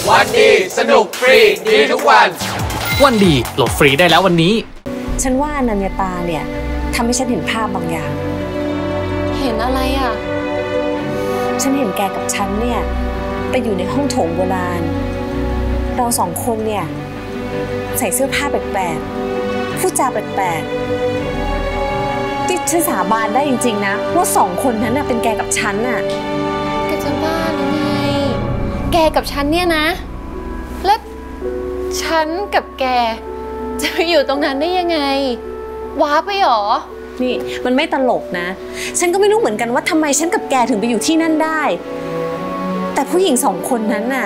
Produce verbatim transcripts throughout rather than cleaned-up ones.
วันดีสนุกฟรีดีทุกวันวันดีโหลดฟรีได้แล้ววันนี้ฉันว่าอนัญญาตาเนี่ยทำให้ฉันเห็นภาพบางอย่างเห็นอะไรอ่ะฉันเห็นแกกับฉันเนี่ยไปอยู่ในห้องโถงโบราณเราสองคนเนี่ยใส่เสื้อผ้าแปลกๆพูดจาแปลกๆที่ฉันสาบานได้จริงๆนะว่าสองคนนั้นน่ะเป็นแกกับฉันน่ะแกจะบ้าหรือไงแกกับฉันเนี่ยนะแล้วฉันกับแกจะไปอยู่ตรงนั้นได้ยังไงว้าไปหรอนี่มันไม่ตลกนะฉันก็ไม่รู้เหมือนกันว่าทำไมฉันกับแกถึงไปอยู่ที่นั่นได้แต่ผู้หญิงสองคนนั้นน่ะ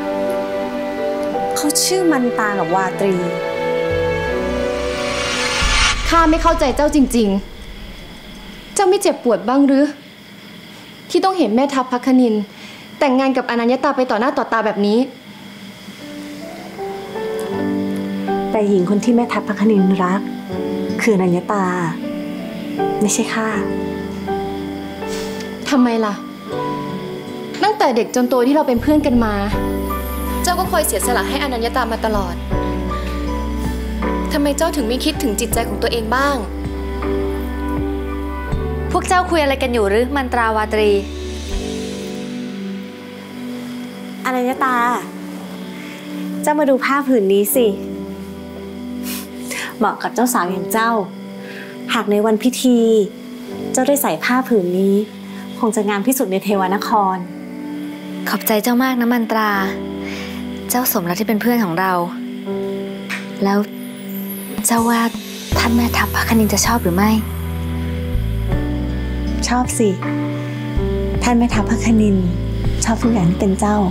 เขาชื่อมันตากับวาตรีข้าไม่เข้าใจเจ้าจริงๆเจ้าไม่เจ็บปวดบ้างหรือที่ต้องเห็นแม่ทัพพัคนินแต่งงานกับอนัญญาตาไปต่อหน้าต่อตาแบบนี้แต่หญิงคนที่แม่ทัพพัคนินรักคืออนัญญาตาไม่ใช่ข้าทำไมล่ะตั้งแต่เด็กจนโตที่เราเป็นเพื่อนกันมาเจ้าก็คอยเสียสละให้อนัญญาตามาตลอดทำไมเจ้าถึงไม่คิดถึงจิตใจของตัวเองบ้างพวกเจ้าคุยอะไรกันอยู่หรือมันตราวาตรีอนัญญาตาเจ้ามาดูผ้าผืนนี้สิเหมาะกับเจ้าสาวอย่างเจ้าหากในวันพิธีเจ้าได้ใส่ผ้าผืนนี้คงจะงามที่สุดในเทวานครขอบใจเจ้ามากนะมันตราเจ้าสมแล้วที่เป็นเพื่อนของเราแล้วเจ้าว่าท่านแม่ทัพพัคนินจะชอบหรือไม่ชอบสิท่านแม่ทัพพัคนินชอบทุกอย่างที่เป็นเจ้า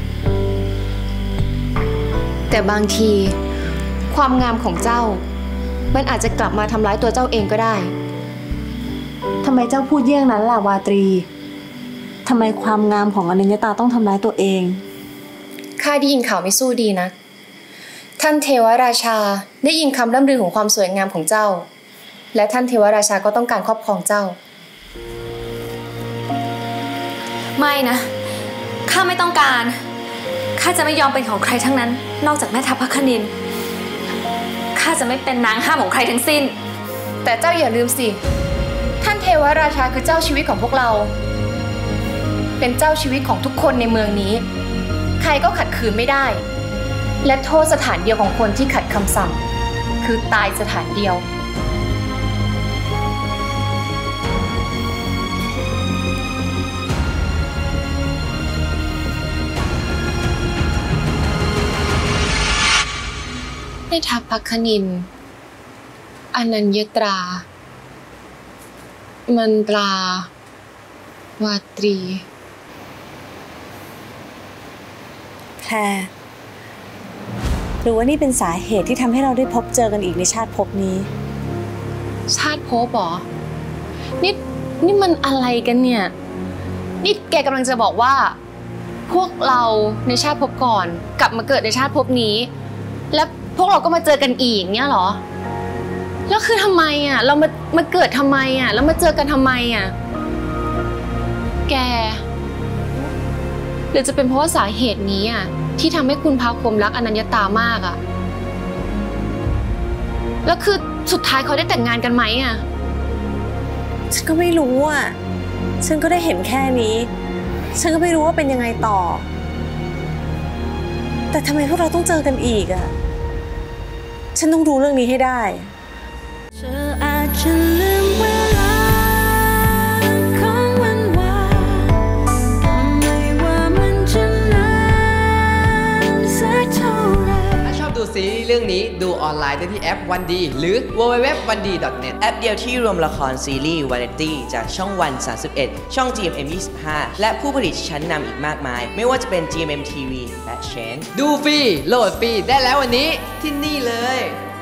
แต่บางทีความงามของเจ้ามันอาจจะกลับมาทำร้ายตัวเจ้าเองก็ได้ทำไมเจ้าพูดเยี่ยงนั้นล่ะวาตรีทำไมความงามของอนัญญาตาต้องทำร้ายตัวเองข้าได้ยินข่าวไม่สู้ดีนะท่านเทวราชาได้ยินคำร่ำลือของความสวยงามของเจ้าและท่านเทวราชาก็ต้องการครอบครองเจ้าไม่นะข้าไม่ต้องการข้าจะไม่ยอมเป็นของใครทั้งนั้นนอกจากแม่ทัพพัคนินข้าจะไม่เป็นนางห้ามของใครทั้งสิ้นแต่เจ้าอย่าลืมสิท่านเทวราชาคือเจ้าชีวิตของพวกเราเป็นเจ้าชีวิตของทุกคนในเมืองนี้ใครก็ขัดขืนไม่ได้และโทษสถานเดียวของคนที่ขัดคำสั่งคือตายสถานเดียวแม่ทัพพัคนินอนัญญตรามันตราวาตรีแพรหรือว่านี่เป็นสาเหตุที่ทำให้เราได้พบเจอกันอีกในชาติภพนี้ชาติภพหรอนี่นี่มันอะไรกันเนี่ยนี่แกกำลังจะบอกว่าพวกเราในชาติภพก่อนกลับมาเกิดในชาติภพนี้แล้วพวกเราก็มาเจอกันอีกเนี่ยหรอแล้วคือทำไมอ่ะเรามามาเกิดทำไมอ่ะแล้วมาเจอกันทำไมอ่ะแกหรือจะเป็นเพราะว่าสาเหตุนี้อ่ะที่ทำให้คุณพาคมรักอนัญญาตามากอ่ะแล้วคือสุดท้ายเขาได้แต่งงานกันไหมอ่ะฉันก็ไม่รู้อ่ะฉันก็ได้เห็นแค่นี้ฉันก็ไม่รู้ว่าเป็นยังไงต่อแต่ทำไมพวกเราต้องเจอกันอีกอ่ะฉันต้องรู้เรื่องนี้ให้ได้เธออาจจะลืมเวลาของวันวานไม่ว่ามันจะนานสักเท่าไรถ้าชอบดูซีรีส์เรื่องนี้ดูออนไลน์ได้ที่แอปวันดีหรือ ดับเบิลยู ดับเบิลยู ดับเบิลยู ดอท วันดี ดอท เน็ต แอปเดียวที่รวมละครซีรีส์วาไรตี้จากช่องวัน สามสิบเอ็ด ช่อง จี เอ็ม เอ็ม ยี่สิบห้า และผู้ผลิตชั้นนำอีกมากมายไม่ว่าจะเป็น จี เอ็ม เอ็ม ที วี และ Change ดูฟรีโหลดฟรีได้แล้ววันนี้ที่นี่เลย